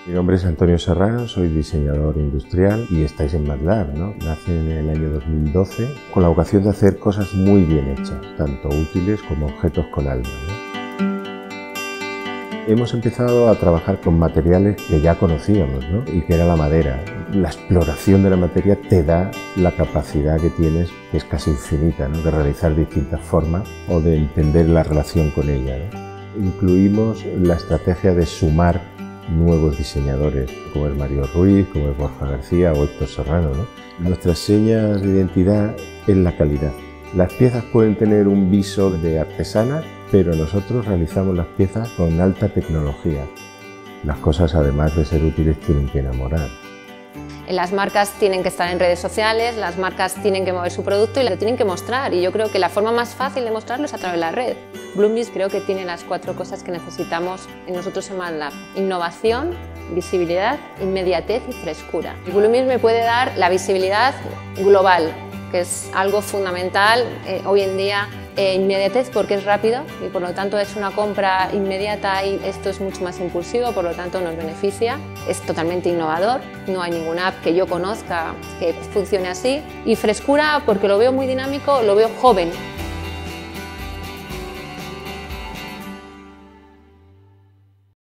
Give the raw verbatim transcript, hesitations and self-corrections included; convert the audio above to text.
Mi nombre es Antonio Serrano, soy diseñador industrial y estáis en MATLAB, ¿no? Nace en el año dos mil doce con la vocación de hacer cosas muy bien hechas, tanto útiles como objetos con alma, ¿no? Hemos empezado a trabajar con materiales que ya conocíamos, ¿no? Y que era la madera. La exploración de la materia te da la capacidad que tienes, que es casi infinita, ¿no? De realizar distintas formas o de entender la relación con ella, ¿no? Incluimos la estrategia de sumar nuevos diseñadores, como es Mario Ruiz, como es Borja García o Héctor Serrano, ¿no? Nuestras señas de identidad es la calidad. Las piezas pueden tener un viso de artesanas, pero nosotros realizamos las piezas con alta tecnología. Las cosas, además de ser útiles, tienen que enamorar. Las marcas tienen que estar en redes sociales, las marcas tienen que mover su producto y lo tienen que mostrar, y yo creo que la forma más fácil de mostrarlo es a través de la red. Bloombiz creo que tiene las cuatro cosas que necesitamos en nosotros en MATLAB: innovación, visibilidad, inmediatez y frescura. Bloombiz me puede dar la visibilidad global, que es algo fundamental eh, hoy en día. Eh, inmediatez porque es rápido y por lo tanto es una compra inmediata y esto es mucho más impulsivo, por lo tanto nos beneficia. Es totalmente innovador, no hay ninguna app que yo conozca que funcione así. Y frescura porque lo veo muy dinámico, lo veo joven.